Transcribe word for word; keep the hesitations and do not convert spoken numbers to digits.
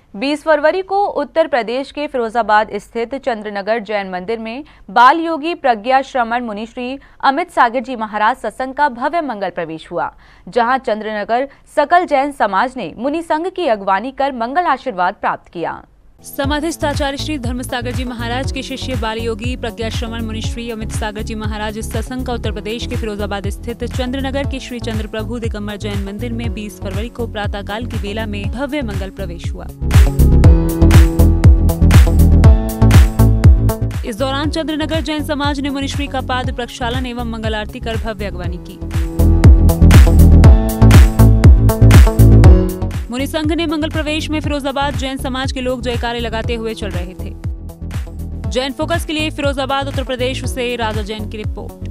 बीस फरवरी को उत्तर प्रदेश के फिरोजाबाद स्थित चंद्रनगर जैन मंदिर में बाल योगी प्रज्ञा श्रमण मुनि श्री अमित सागर जी महाराज सत्संग का भव्य मंगल प्रवेश हुआ, जहां चंद्रनगर सकल जैन समाज ने मुनि संघ की अगवानी कर मंगल आशीर्वाद प्राप्त किया। समाधिस्थ आचार्य श्री धर्म सागर जी महाराज के शिष्य बाल योगी प्रज्ञा श्रमण मुनि श्री अमित सागर जी महाराज इस सत्संग का उत्तर प्रदेश के फिरोजाबाद स्थित चंद्रनगर के श्री चंद्र प्रभु दिगंबर जैन मंदिर में बीस फरवरी को प्रातःकाल की बेला में भव्य मंगल प्रवेश हुआ। इस दौरान चंद्रनगर जैन समाज ने मुनिश्री का पाद प्रक्षालन एवं मंगल आरती कर भव्य अगवानी की। मुनि संघ ने मंगल प्रवेश में फिरोजाबाद जैन समाज के लोग जयकारे लगाते हुए चल रहे थे। जैन फोकस के लिए फिरोजाबाद उत्तर प्रदेश से राजा जैन की रिपोर्ट।